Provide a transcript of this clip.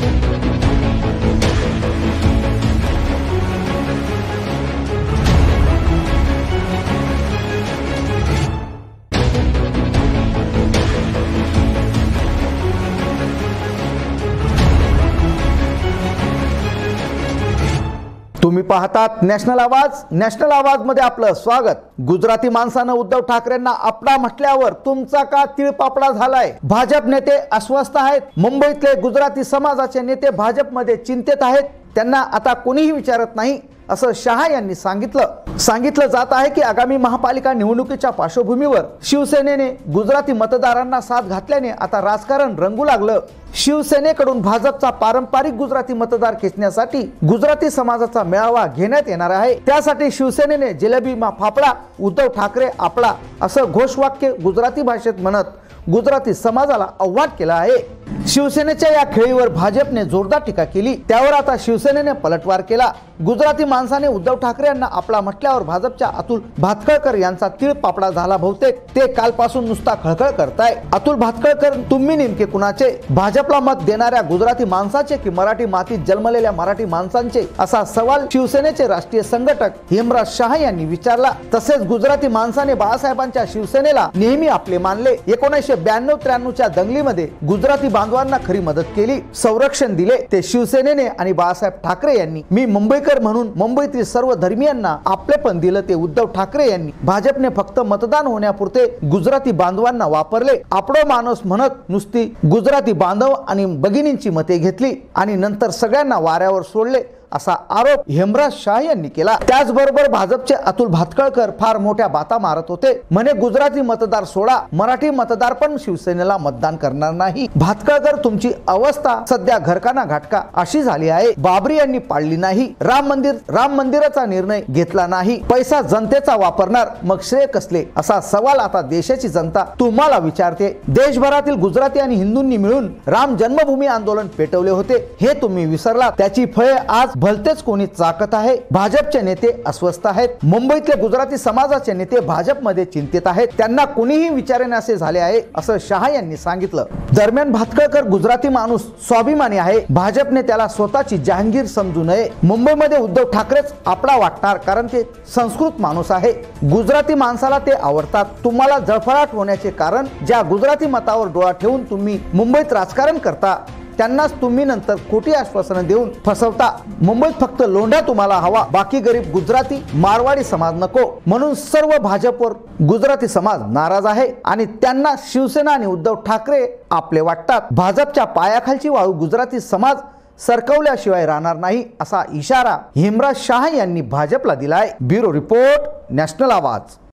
तुम्ही पाहतात नॅशनल आवाज। नॅशनल आवाज मध्ये आपलं स्वागत। गुजराती माणसानं उद्धव ठाकरेंना आपला म्हटल्यावर तुमचा का तिळपापडा झालाय? भाजप नेते अस्वस्थ आहेत। मुंबईतले गुजराती समाजाचे नेते भाजपमध्ये चिंतेत आहेत। त्यांना आता कोणीही विचारत नाही असं शहा यांनी सांगितलं जात आहे की आगामी महापालिका निवडणुकीच्या पार्श्वभूमीवर शिवसेनेने गुजराती मतदारांना साथ घातल्याने आता राजकारण रंगू लागलं। शिवसेनेकडून भाजपचा पारंपरिक गुजराती मतदार खेचण्यासाठी गुजराती समाजाचा मेळावा घेण्यात येणार आहे। त्यासाठी शिवसेनेने जिलेबी मा फाफडा, उद्धव ठाकरे आपला असं घोषवाक्य गुजराती भाषेत म्हणत गुजराती समाजाला आव्हान केलं आहे। शिवसेनेच्या या खेळीवर भाजपने जोरदार टीका केली। त्यावर आता शिवसेनेने पलटवार केला। गुजराती माणसाने उद्धव ठाकरे यांना आपला म्हटल्यावर भाजपच्या अतुल भातखळकर यांचा तिळपापडा झाला। बहुतेक ते कालपासून नुसता खळखळ करताय। अतुल भातखळकर तुम्ही नेमके कुणाचे? भाजपला मत देणाऱ्या गुजराती माणसाचे की मराठी मातीत जन्मलेल्या मराठी माणसांचे? असा सवाल शिवसेनेचे राष्ट्रीय संघटक हेमराज शहा यांनी विचारला। तसेच गुजराती माणसाने बाळासाहेबांच्या शिवसेनेला नेहमी आपले मानले। 1992-93 च्या दंगलीमध्ये गुजराती बांधवांना खरी मदत केली, संरक्षण दिले ते शिवसेनेने आणि बाळासाहेब ठाकरे यांनी। मी मुंबईकर म्हणून मुंबईतील सर्व धर्मीयांना आपलेपण दिलं ते उद्धव ठाकरे यांनी। भाजपने फक्त मतदान होण्यापुरते गुजराती बांधवांना वापरले। आपडो माणूस म्हणत नुसती गुजराती बांधव आणि भगिनींची मते घेतली आणि नंतर सगळ्यांना वाऱ्यावर सोडले असा आरोप हेमराज शाह यांनी केला। त्याचबरोबर भाजपचे अतुल भातखळकर फार मोठ्या बाता मारत होते। म्हणे गुजराती मतदार सोडा, मराठी मतदार पण शिवसेनेला मतदान करणार नाही। भातखळकर तुमची अवस्था सध्या घरकाना घाटका अशी झाली आहे। बाबरी यांनी पाळली नाही, राम मंदिराचा निर्णय घेतला नाही, पैसा जनतेचा वापरणार, मग श्रेय कसले? असा सवाल आता देशाची जनता तुम्हाला विचारते। देशभरातील गुजराती आणि हिंदूंनी मिळून राम जन्मभूमी आंदोलन पेटवले होते, हे तुम्ही विसरला। त्याची फळे आज भलतेच कोणी चाकत आहे। भाजपचे नेते अस्वस्थ आहेत। मुंबईतले गुजराती समाजाचे नेते भाजपमध्ये चिंतेत आहेत। त्यांना कोणीही विचारण्याचे झाले आहे असं शहा यांनी सांगितलं। दरम्यान भातखळकर गुजराती माणूस स्वाभिमानी आहे। भाजपने त्याला स्वतःची जहांगीर समजू नये। मुंबईमध्ये उद्धव ठाकरेच आपला वाटणार, कारण ते संस्कृत माणूस आहे। गुजराती माणसाला ते आवडतात। तुम्हाला जळफळाट होण्याचे कारण ज्या गुजराती मतावर डोळा ठेवून तुम्ही मुंबईत राजकारण करता त्यांनाच तुम्ही नंतर खोटी आश्वासनं देऊन फसवता। मुंबईत फक्त लोंढा तुम्हाला हवा, बाकी गरीब गुजराती मारवाडी समाज नको। म्हणून सर्व भाजपवर गुजराती समाज नाराज आहे आणि त्यांना शिवसेना आणि उद्धव ठाकरे आपले वाटतात। भाजपच्या पायाखालची वाळू गुजराती समाज सरकवल्याशिवाय राहणार नाही असा इशारा हेमराज शहा यांनी भाजपला दिलाय। ब्युरो रिपोर्ट, नॅशनल आवाज।